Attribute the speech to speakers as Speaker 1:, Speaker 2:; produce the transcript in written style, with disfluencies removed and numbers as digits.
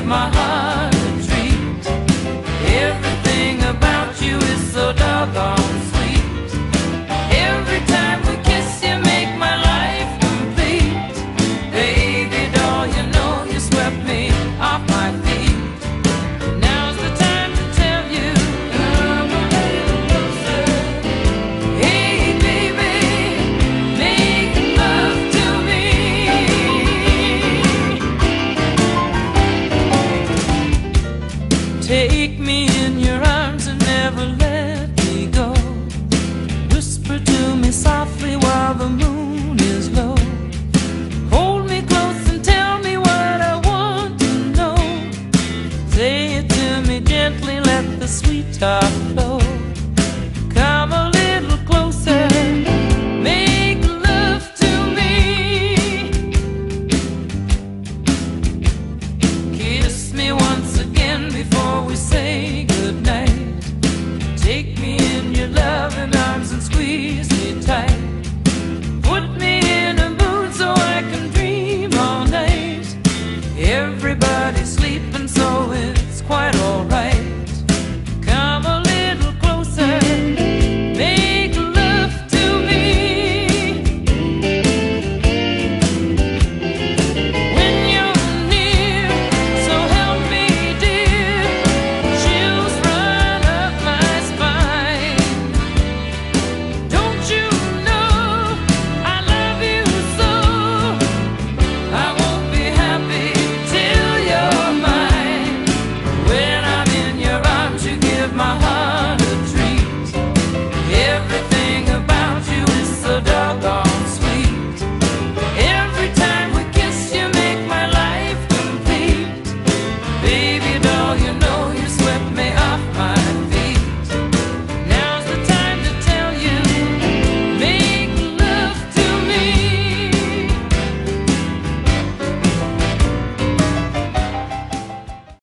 Speaker 1: give my heart a treat. Everything about you is so doggone sweet. Every time we kiss, you make my life complete. Baby doll, you know you swept me off my feet. Now's the time to tell you, come a little closer. Hey baby, make love to me. Take me in your arms and never let me go. Whisper to me softly while the moon is low. Hold me close and tell me what I want to know. Say it to me gently, let the sweet talk flow. Come a little closer, make love to me. Kiss me once again before we say goodnight. Take me in your loving arms and squeeze me tight. Put me in a mood so I can dream all night. Everybody's sleeping, so